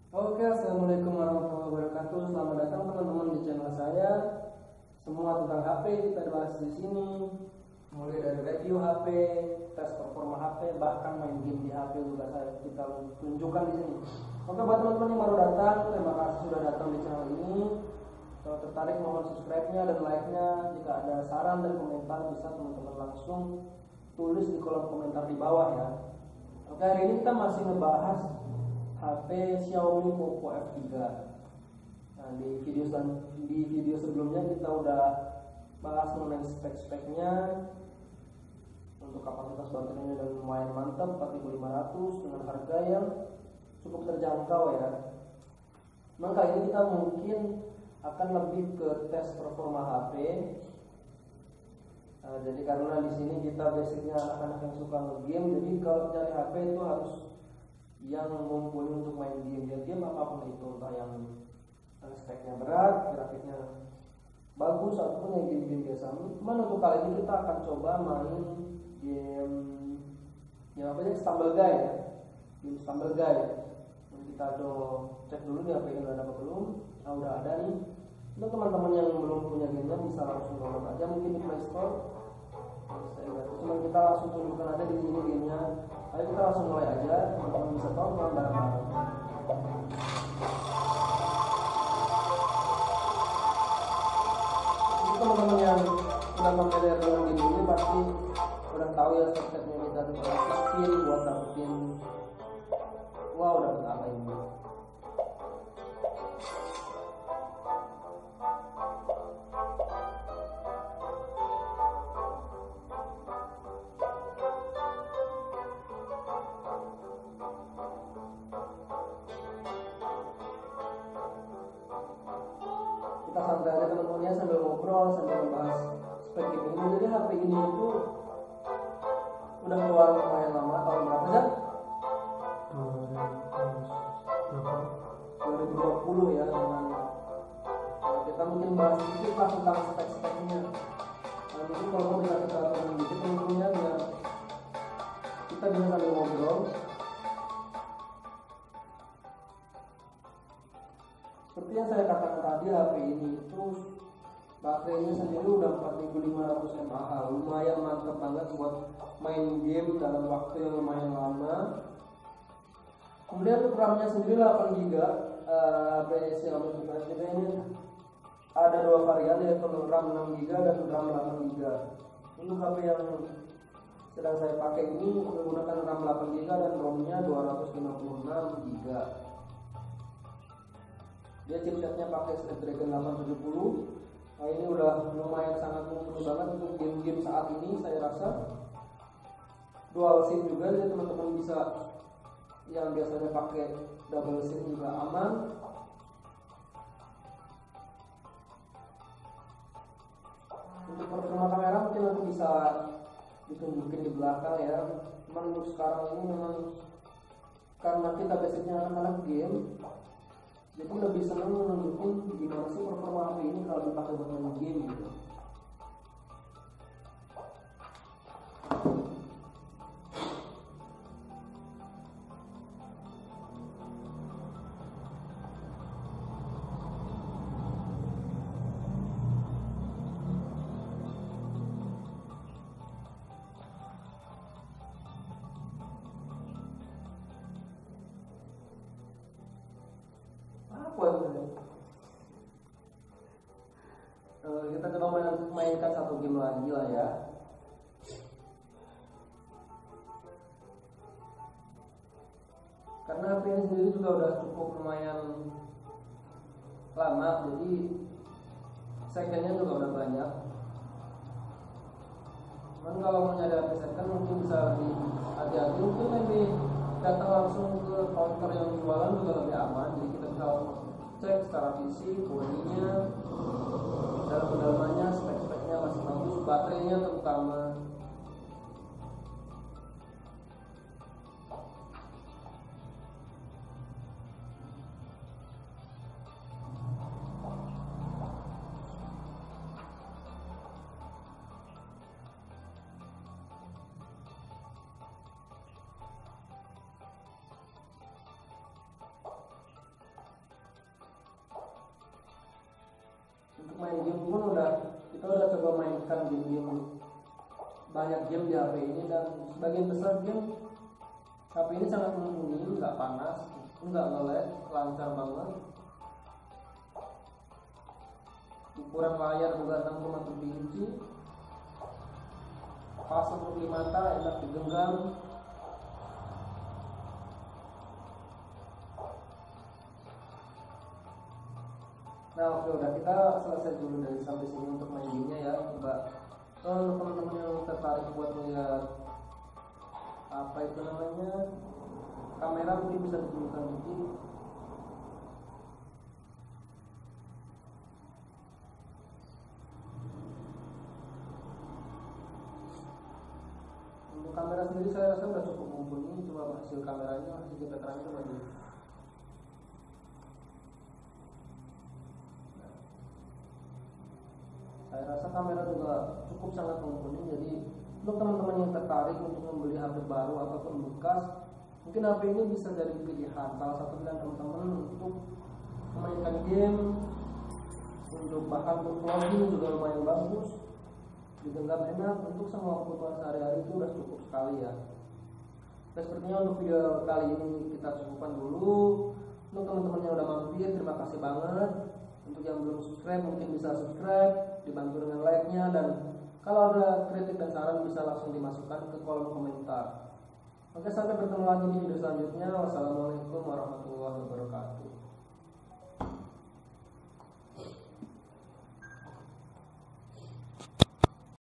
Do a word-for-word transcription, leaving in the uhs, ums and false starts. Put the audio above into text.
Oke, assalamualaikum warahmatullahi wabarakatuh. Selamat datang teman-teman di channel saya. Semua tentang H P kita bahas di sini. Mulai dari review H P, tes performa H P, bahkan main game di H P juga saya kita tunjukkan di sini. Oke, buat teman-teman yang baru datang, terima kasih sudah datang di channel ini. Kalau tertarik mohon subscribe-nya dan like-nya. Jika ada saran dan komentar bisa teman-teman langsung tulis di kolom komentar di bawah ya. Oke, hari ini kita masih ngebahas H P Xiaomi Poco F tiga. Nah, di video di video sebelumnya kita udah bahas mengenai spek-speknya. Untuk kapasitas baterainya dan lumayan mantap, empat ribu lima ratus dengan harga yang cukup terjangkau ya. Maka ini kita mungkin akan lebih ke tes performa H P. Nah, jadi karena di sini kita basicnya anak-anak yang suka nge-game, jadi kalau cari H P itu harus yang mumpuni untuk main game. Ya game apapun itu, entah yang speknya berat, grafiknya bagus ataupun yang game-game biasa. Cuman untuk kali ini kita akan coba main game yang apa aja, Stumble Guy ya. Game Stumble Guy. Nanti kita do cek dulu nih H P ini udah ada apa belum. Nah, udah ada nih. Untuk teman-teman yang belum punya gamenya bisa langsung download aja mungkin di Play Store. Cuma kita langsung tunjukkan aja di sini gamenya. Ayo kita langsung mulai aja, teman-teman bisa tonton bareng-bareng. Teman-teman yang sudah familiar dengan game ini pasti udah tahu ya step-stepnya kita tuh spin buat dapetin. Wow, dapet apa ini? Kita santai aja teman-teman ya, sambil ngobrol, sambil membahas spek game ini. Jadi H P ini itu udah keluar lumayan lama, tahun berapa sih? dua ribu dua puluh ya teman. Nah, kita mungkin bahas sedikit lah tentang spek-speknya. Nah, mungkin kalau bisa kita turun dikit tentunya biar kita bisa sambil ngobrol. Seperti yang saya katakan tadi, H P ini itu baterainya sendiri udah empat ribu lima ratus mAh, lumayan mantap banget buat main game dalam waktu yang lumayan lama. Kemudian untuk RAM-nya sendiri delapan giga. uh, H P Xiaomi Poco F tiga ini ada dua varian, yaitu RAM enam giga dan RAM delapan giga. Untuk H P yang sedang saya pakai ini menggunakan RAM delapan giga dan ROM-nya dua ratus lima puluh enam giga. Dia chipsetnya pakai Snapdragon delapan tujuh nol. Nah, ini udah lumayan sangat mumpuni banget untuk game-game saat ini. Saya rasa dual SIM juga, jadi teman-teman bisa yang biasanya pakai double SIM juga aman. Untuk performa kamera mungkin nanti bisa ditunjukin di belakang ya. Cuman untuk sekarang ini memang karena kita basicnya anak-anak game, jadi lebih senang menunjukin gimana sih performa H P ini kalau dipakai buat main game gitu. Apa ya? Uh, kita coba main, mainkan satu game lagi lah ya. Karena H P ini sendiri juga udah cukup lumayan lama, jadi secondnya juga udah banyak. Cuman kalau mau nyari H P second mungkin bisa lebih hati-hati, mungkin lebih datang langsung ke counter yang jualan juga lebih aman. Jadi kita bisa cek secara fisik bodinya, dalam kedalamannya, spek-speknya masih bagus, baterainya terutama. main game pun udah kita udah coba mainkan game-game, banyak game di H P ini, dan sebagian besar game H P ini sangat mumpuni, nggak panas, nggak nge-lag, lancar banget. Ukuran layar juga enam koma tujuh inci, pas untuk di mata, enak digenggam. Nah oke, udah kita selesai dulu dari sampai sini untuk main gamenya ya. Coba untuk teman-teman yang tertarik buat melihat apa itu namanya kamera, mungkin bisa ditunjukkan dikit. Untuk kamera sendiri saya rasa udah cukup mumpuni, cuma hasil kameranya hasil kita terang itu lagi. Saya rasa kamera juga cukup sangat mumpuni, jadi untuk teman-teman yang tertarik untuk membeli H P baru ataupun bekas, mungkin H P ini bisa jadi pilihan, salah satu pilihan teman-teman untuk memainkan game, untuk bahkan untuk vlogging juga lumayan bagus, digenggam enak, untuk semua kebutuhan sehari-hari itu udah cukup sekali ya. Dan sepertinya untuk video kali ini kita cukupkan dulu. Untuk teman-teman yang udah mampir, terima kasih banget. Untuk yang belum subscribe mungkin bisa subscribe, dibantu dengan like-nya, dan kalau ada kritik dan saran bisa langsung dimasukkan ke kolom komentar. Oke, sampai bertemu lagi di video selanjutnya. Wassalamualaikum warahmatullahi wabarakatuh.